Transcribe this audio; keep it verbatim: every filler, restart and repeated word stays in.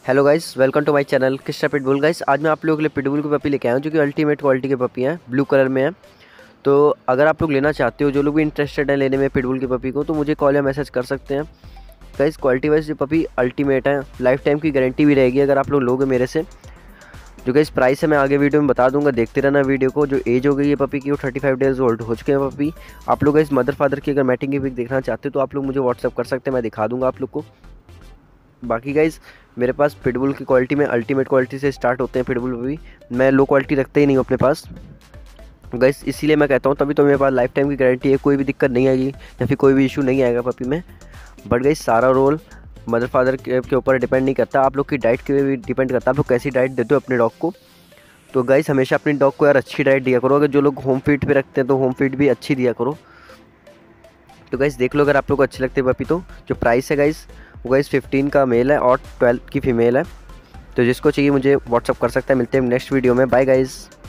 Hello guys, welcome to my channel Krishna pitbull. Guys आज मैं आप लोगों के लिए पिटबुल की पपी लेके आया हूँ जो कि अल्टीमेट क्वालिटी के पपी हैं, ब्लू कलर में है। तो अगर आप लोग लेना चाहते हो, जो लोग भी इंटरेस्टेड हैं लेने में पिटबुल की पपी को, तो मुझे कॉल या मैसेज कर सकते हैं। गाइस क्वालिटी वाइज ये पपी अल्टीमेट है, लाइफ टाइम की गारंटी भी रहेगी अगर आप लोग लोगे मेरे से। जो गाइस प्राइस है मैं आगे वीडियो में बता दूंगा, देखते रहना वीडियो को। जो एज हो गई है पपी की वो थर्टी फाइव डेज ओल्ड हो चुके हैं पपी। आप लोग गाइस मदर फादर की अगर मैटिंग की पिक देखना चाहते हो तो आप लोग मुझे व्हाट्सअप कर सकते हैं, मैं दिखा दूंगा आप लोग को। बाकी गाइज मेरे पास पिटबुल की क्वालिटी में अल्टीमेट क्वालिटी से स्टार्ट होते हैं पिटबुल भी। मैं लो क्वालिटी रखता ही नहीं हूँ अपने पास गाइज, इसीलिए मैं कहता हूँ तभी तो मेरे पास लाइफ टाइम की गारंटी है, कोई भी दिक्कत नहीं आएगी या फिर कोई भी इशू नहीं आएगा पपी में। बट गाइज सारा रोल मदर फादर के ऊपर डिपेंड नहीं करता, आप लोग की डाइट के भी डिपेंड करता है आप लोग कैसी डाइट देते हो अपने डॉग को। तो गाइज हमेशा अपने डॉग को यार अच्छी डाइट दिया करो। अगर जो लोग होम फीड पे रखते हैं तो होम फीड भी अच्छी दिया करो। तो गाइस देख लो अगर आप लोग को अच्छी लगती है पपी तो। जो प्राइस है गाइस वो गाइस फिफ्टीन का मेल है और ट्वेल्व की फीमेल है। तो जिसको चाहिए मुझे व्हाट्सअप कर सकता है। मिलते हैं नेक्स्ट वीडियो में, बाय गाइस।